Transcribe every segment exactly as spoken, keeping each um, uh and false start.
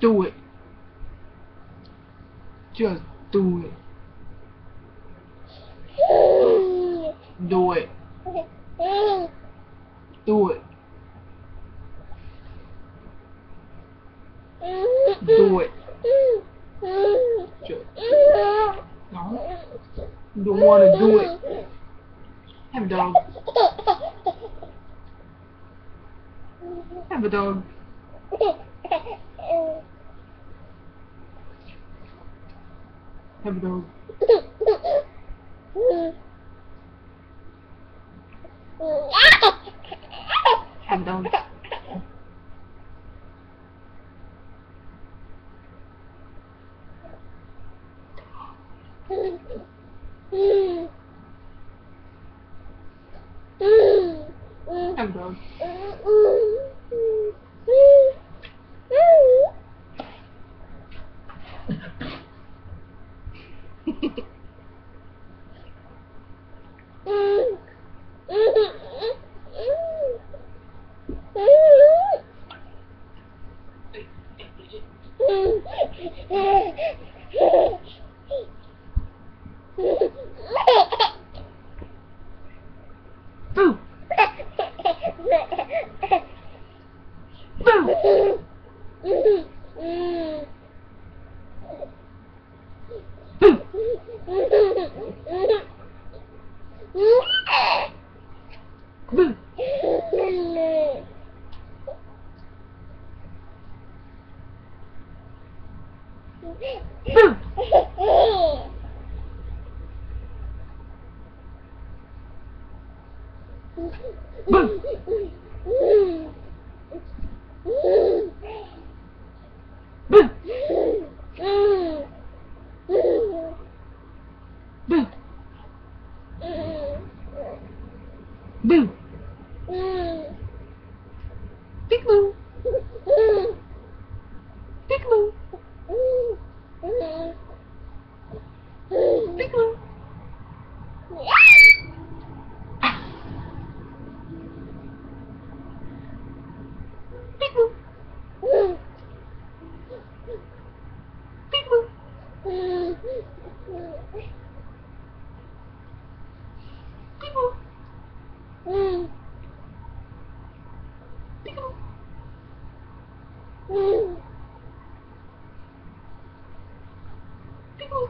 Do it. Just do it. Do it. Do it. Do it. Just no. You don't want to do it. Have a dog. Have a dog. Have a dog. Have a dog. Have a dog. Boo! Boo! Boo! Boo! Boo! Boo! Boo! Boo! Peek-boo! Peek-boo! Peek-boo! Peek-boo! Peek-boo! Peek-boo! Peek-boo! Peek-boo!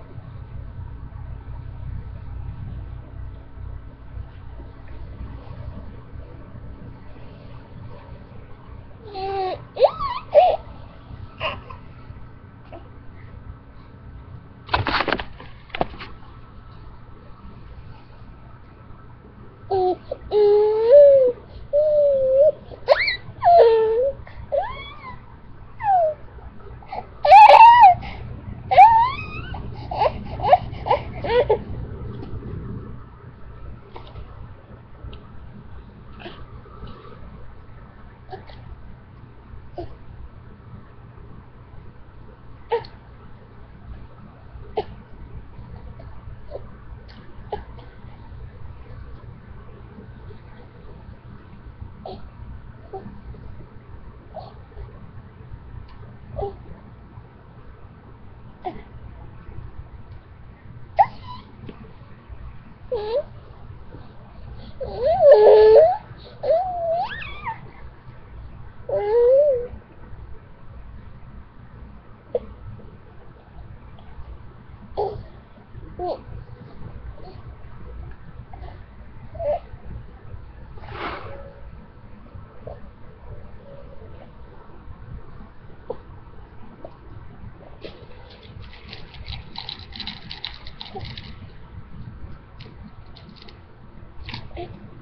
It